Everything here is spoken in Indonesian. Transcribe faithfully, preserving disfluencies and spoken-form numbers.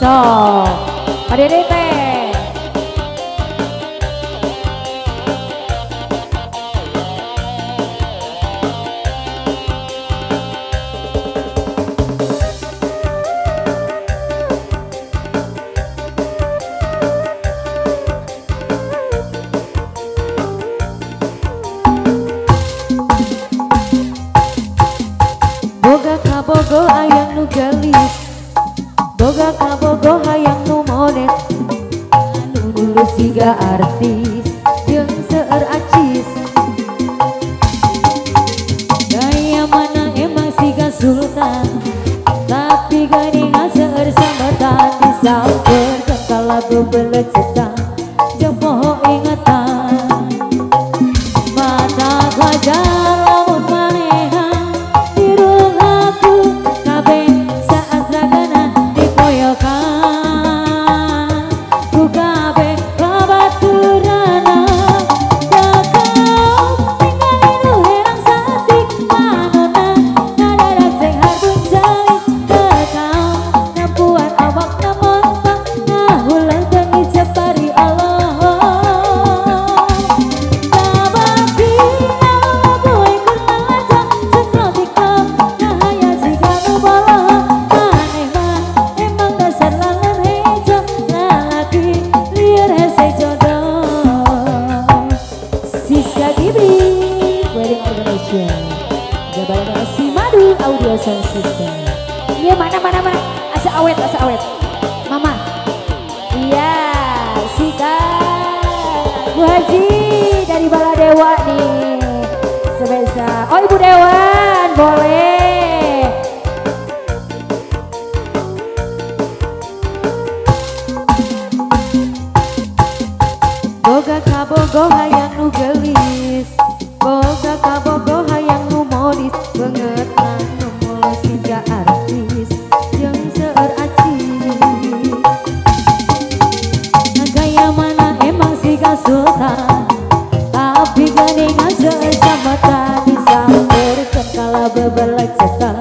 So, pada D P. Boga kabogo ayang nu gelis, boga kabogo hayang nu monet, anu dulu siga artis jeung seueur acis. Gaya mana emang siga sultan, tapi geuningan seueur sambetan disampeurkeun ka lagu belecetan jeung poho ingatan. Mata wajah lamun manehan dirung aku kabeh saat ragana dipoyokan ku kabeh babaturanna dakau ningali nu herang saeutik manonna ngadadak seng harbun jali dakau nampuan awakna montok ngahulang teu ngijab bari Allah. Si Madu Audio Sound System. Iya mana mana mana, asa awet asa awet. Mama. Iya, sikat Bu Haji dari Baladewa nih. Sebesar. Oh Ibu Dewan, boleh. Boga kabogo hayang nu gelis, boga kabogo hayang nu modis, beungeut anu mulus siga artis jeung seueur acis. Gaya mana emang siga sultan, tapi geuningan seueur sambetan disampeurkeun ka lagu belecetan